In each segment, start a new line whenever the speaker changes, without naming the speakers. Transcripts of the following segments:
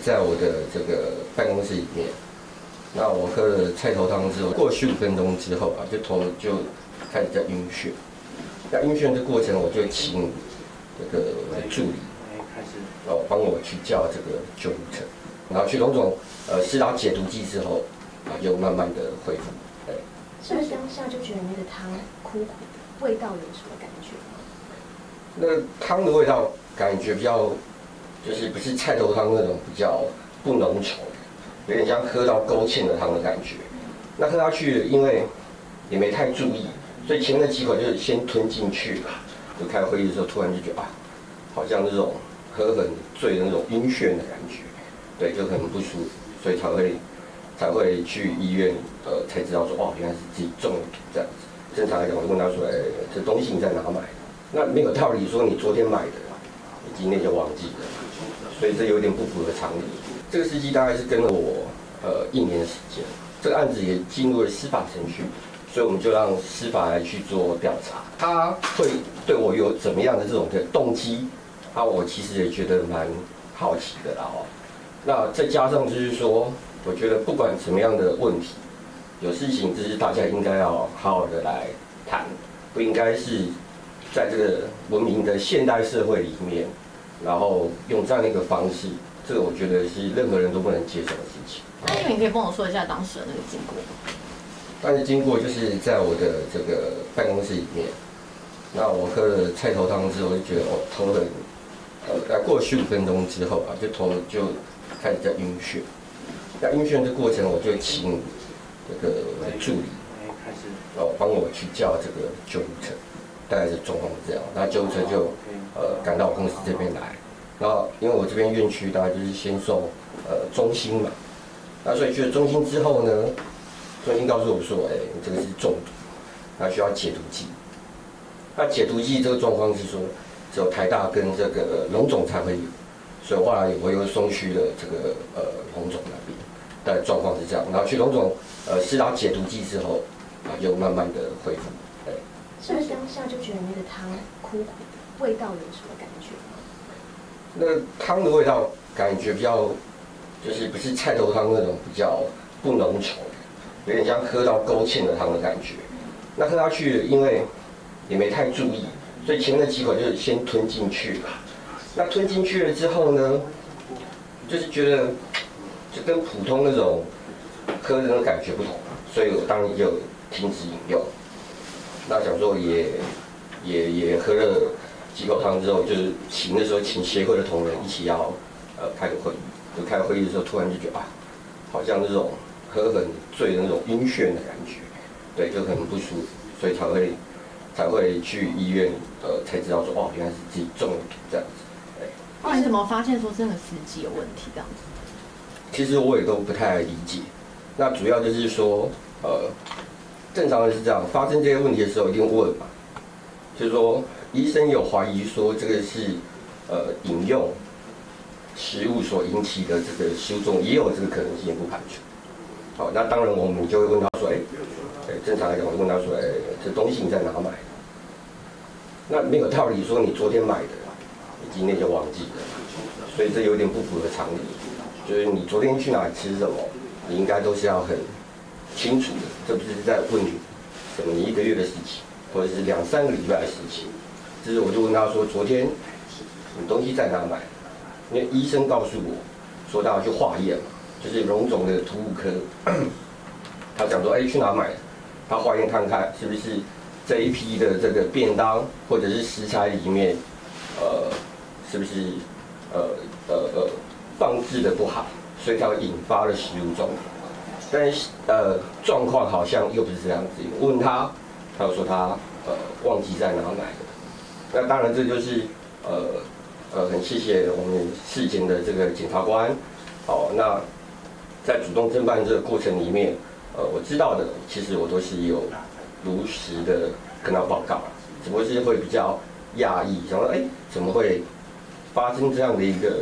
在我的这个办公室里面，那我喝了菜头汤之后，过15分钟之后啊，头就开始在晕眩。那晕眩的过程，我就请这个我的助理帮我去叫这个救护车，然后去龙总施打解毒剂之后啊，又慢慢的恢复。
是不是当下就觉得那个汤苦苦，味道有什么感觉吗？
那汤的味道感觉比较，就是不是菜头汤那种比较不浓稠，有点像喝到勾芡的汤的感觉。那喝下去，因为也没太注意，所以前面的几口就是先吞进去了。就开会议的时候，突然就觉得啊，好像那种喝很醉的那种晕眩的感觉，对，就很不舒服，所以才会去医院，才知道说哦，原来是自己中了毒这样子。正常来讲，我就问他说，这东西你在哪买的？那没有道理说你昨天买的，你今天就忘记了，所以这有点不符合常理。这个司机大概是跟了我1年的时间，这个案子也进入了司法程序，所以我们就让司法来去做调查。他会对我有怎么样的这种的动机？我其实也觉得蛮好奇的啦哦。那再加上就是说，我觉得不管什么样的问题，有事情就是大家应该要好好的来谈，不应该是在这个文明的现代社会里面，然后用这样的一个方式，这个我觉得是任何人都不能接受的事情。
那你可以跟我说一下当时的那个经过吗？
当时经过就是在我的这个办公室里面，那我喝了菜头汤之后，我就觉得头很，过了15分钟之后啊，头就开始在晕眩。那晕眩的过程，我就请这个我的助理帮我去叫这个救护车，大概是状况是这样。那救护车就赶到我公司这边来，然后因为我这边院区大概就是先送中心嘛，那所以去了中心之后呢，中心告诉我说，你这个是中毒，那需要解毒剂。那解毒剂这个状况是说，只有台大跟这个龙总才会有，所以后来我又送去了这个龙总那边。的状况是这样，然后去龙总施打解毒剂之后啊，又慢慢的恢复。
是不是当下就觉得那个汤苦苦，味道有什么感觉吗？
那汤的味道感觉比较，就是不是菜头汤那种比较不浓稠，有点像喝到勾芡的汤的感觉。那喝下去，因为也没太注意，所以前面的几口就是先吞进去了。那吞进去了之后呢，就是觉得就跟普通那种喝的那种感觉不同，所以我当然就停止饮用。那想说也喝了几口汤之后，就是那时候请协会的同仁一起要开个会议。就开会议的时候，突然就觉得啊，好像那种喝很醉的那种晕眩的感觉，对，就很不舒服，所以才会去医院，才知道说哦，原来是自己中了毒这样子。
后来你怎么发现说真的司机有问题这样子？
其实我也都不太理解。那主要就是说，正常人是这样，发生这些问题的时候一定问嘛，就是说医生有怀疑说这个是饮用食物所引起的这个食物中也有这个可能性，也不排除。好，那当然我们就会问他说，正常来讲，我问他说，这东西你在哪买的？那没有道理说你昨天买的，你今天就忘记了，所以这有点不符合常理。就是你昨天去哪里吃什么，你应该都是要很清楚的，这不是在问你什么你1个月的事情，或者是2、3个礼拜的事情。就是我就问他说，昨天你东西在哪买？因为医生告诉我说他要去化验嘛，就是荣总的土物科，他讲说，去哪买的？他化验看看是不是这一批的这个便当或者是食材里面，是不是放置的不好，所以才引发了食物中毒。但是状况好像又不是这样子。问他，他又说他忘记在哪买的。那当然这就是很谢谢我们事前的这个检察官。好，那在主动侦办这个过程里面，我知道的其实我都是有如实的跟他报告，只不过是会比较讶异，想说怎么会发生这样的一个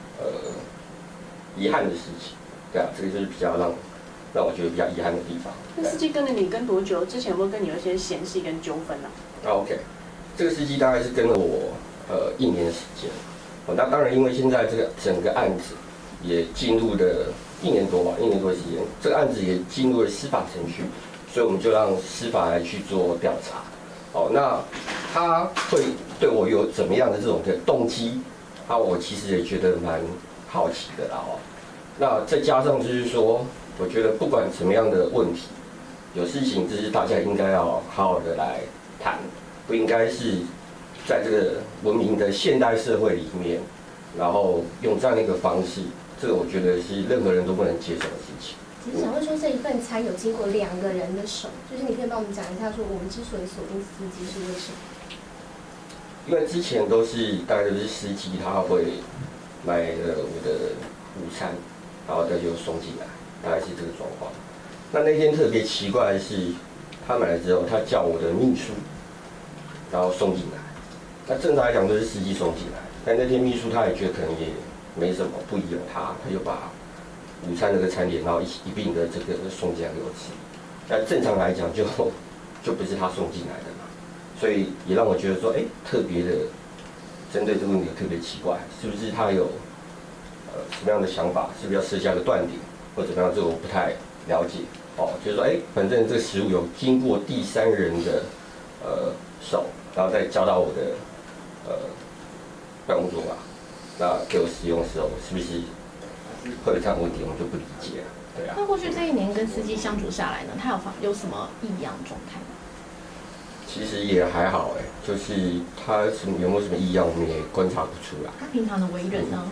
遗憾的事情？对啊，这个就是比较让我觉得比较遗憾的地方。
那司机跟了你跟多久？之前有没有跟你有一些嫌隙跟纠纷啊
？OK， 这个司机大概是跟了我1年的时间。那当然，因为现在这个整个案子也进入了1年多吧，1年多时间，这个案子也进入了司法程序，所以我们就让司法来去做调查。哦，那他会对我有怎么样的这种的动机？我其实也觉得蛮好奇的啦。哦，那再加上就是说，我觉得不管什么样的问题，有事情就是大家应该要好好的来谈，不应该是在这个文明的现代社会里面，然后用这样的一个方式，这个我觉得是任何人都不能接受的事情。
只是想问说，这一份餐有经过2个人的手，就是你可以帮我们讲一下，说我们之所以锁定司机是为什么？
因为之前大概都是司机他会买了我的午餐，然后他就送进来，大概是这个状况。那天特别奇怪的是，他买了之后，他叫我的秘书，然后送进来。那正常来讲都是司机送进来，但那天秘书他也觉得可能也没什么，不疑有他，他就把午餐这个餐点，然后一并的这个送进来给我吃。那正常来讲就不是他送进来的嘛，所以也让我觉得说，特别的针对这个问题特别奇怪，是不是他有什么样的想法？是不是要设下个断点，或怎么样？这个我不太了解。哦，就是说，反正这个食物有经过第三人的手，然后再交到我的办公桌吧，那给我使用的时候，是不是会有这样的问题？我们就不理解了，对啊。
那过去这1年跟司机相处下来呢，他有什么异样状态吗？
其实也还好就是他有没有什么异样，我们也观察不出来。
他平常的为人呢？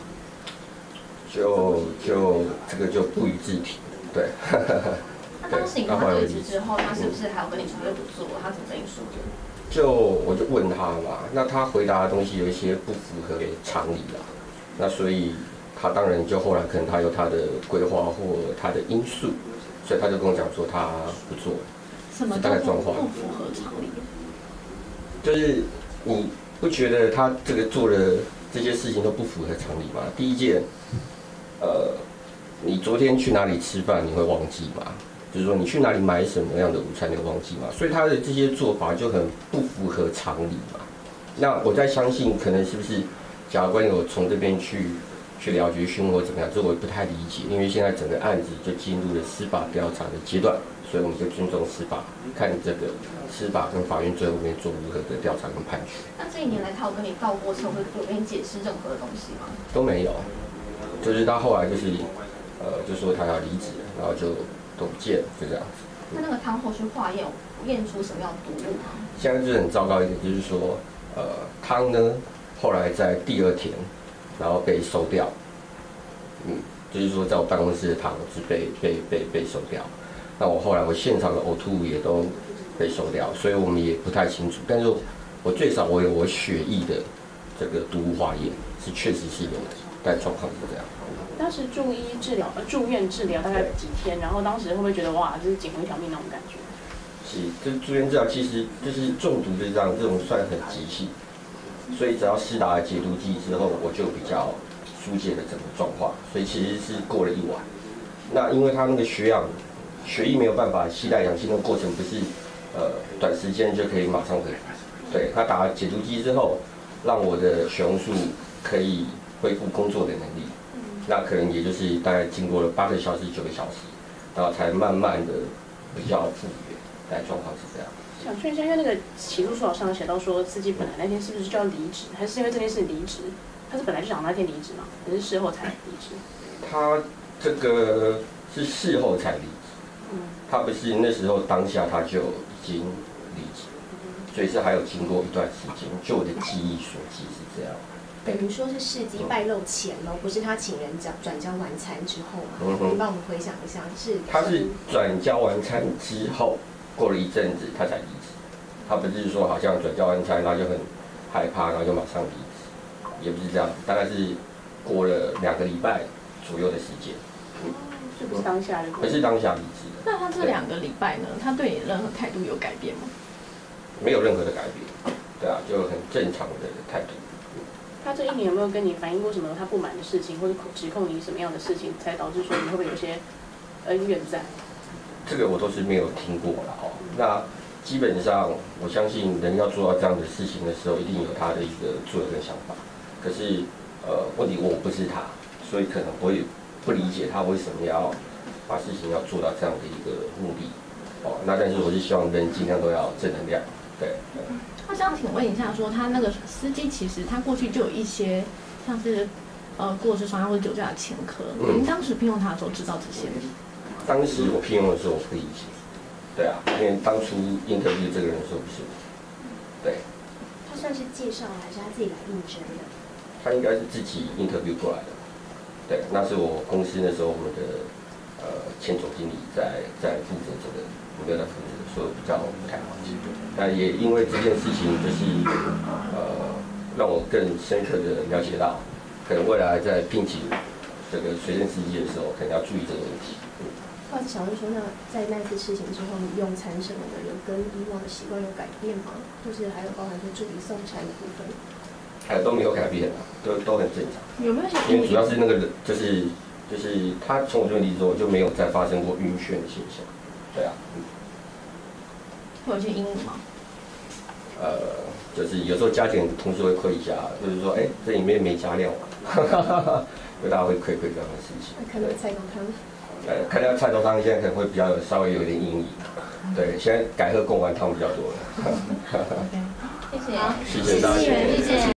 就这个就不予置评，对。
那当时你跟他对峙之后，他是不是还有跟你说不做？他怎么跟你说的？
我就问他嘛，那他回答的东西有一些不符合常理啦，那所以他当然就后来可能他有他的规划或他的因素，所以他就跟我讲说他不做了。
什么叫做不符合常理？
就是你不觉得他这个做的这些事情都不符合常理吗？第一件，你昨天去哪里吃饭你会忘记吗？就是说你去哪里买什么样的午餐你会忘记吗？所以他的这些做法就很不符合常理嘛。那我在相信，可能是不是检察官有从这边去了解询问或怎么样，这我也不太理解，因为现在整个案子就进入了司法调查的阶段，所以我们就尊重司法，看这个司法跟法院最后面做如何的调查跟判决。
那这1年来，他有跟你道过歉，或者有跟你解释任何的东西吗？
都没有，就是他后来就是就说他要离职，然后就都不见了，就这样子。
那个汤后续化验出什么样的毒物吗？
现在就是很糟糕一点，就是说汤呢后来在第2天，然后被收掉，就是说在我办公室的汤是被收掉。那我后来我现场的呕吐物也都被收掉，所以我们也不太清楚。但是我最少我有我血液的这个毒物化验是确实是有的，但状况是这样。
当时住院治疗大概几天，然后当时会不会觉得哇，这是捡回一条命那种感觉？
是，这住院治疗其实就是中毒就是这种算很急性，所以只要施打了解毒剂之后，我就比较疏解了整个状况，所以其实是过了1晚。那因为他那个血液没有办法携带氧气，那个过程不是短时间就可以马上回来。对，他打了解毒剂之后，让我的血红素可以恢复工作的能力。那可能也就是大概经过了8个小时、9个小时，然后才慢慢的比较复原，大概状况是这样。
想确认一下，因为那个起诉书上写到说，司机本来那天是不是就要离职，还是因为这件事离职？他是本来就想那天离职吗？还是事后才离职？
他这个是事后才离职，他不是那时候当下他就已经离职，所以是还有经过一段时间。就我的记忆所记是这样。
等于说是事迹败露前喽，不是他请人转交完餐之后嘛？你帮我们回想一下，他是
转交完餐之后，过了一阵子他才离职。他不是说好像转交完餐，然后就很害怕，然后就马上离职，也不是这样，大概是过了2个礼拜左右的时间。
就不是当下的。
不是当下离职的。
那他这2个礼拜呢？他对你任何态度有改变吗？
没有任何的改变，对啊，就很正常的态度。
他这1年有没有跟你反映过什么他不满的事情，或者指控你什么样的事情，才导致说你会不会有些恩怨在？
这个我都是没有听过了哦。那基本上，我相信人要做到这样的事情的时候，一定有他的一个作为跟想法。可是问题我不是他， 所以可能我也不理解他为什么要把事情要做到这样的一个目的。哦，那但是我是希望人尽量都要正能量，对。
我想请问一下，说他那个司机其实他过去就有一些像是过失伤害或者酒驾的前科，您当时聘用他的时候知道这些吗？
当时我聘用的时候我不理解，对啊，因为当初 interview 这个人说不是我，对。
他算是介绍还是他自己来应征的？
他应该是自己 interview 过来的，对，那是我公司那时候我们的前总经理在负责这个，我没有在负责，所以比较不太好记。那也因为这件事情，就是让我更深刻的了解到，可能未来在聘请这个随身司机的时候，可能要注意这个问题。
不好意思，想问说，那在那次事情之后，你用餐什么的有跟以往的习惯有改变吗？就是还有包含说助理送餐的部分，
都没有改变啊，都很正常。
有没有想？
因为主要是那个人，就是他从我这边离职之后就没有再发生过晕眩的现象，对啊。
会有一些阴影吗？
就是有时候加减同事会亏一下，就是说，这里面没加料，就大家会亏这样的事情。
看到菜头汤。
看到菜头汤现在可能会比较稍微有一点阴影，对，现在改喝贡丸汤比较多了。
OK， 谢谢，
谢谢大家。
谢谢。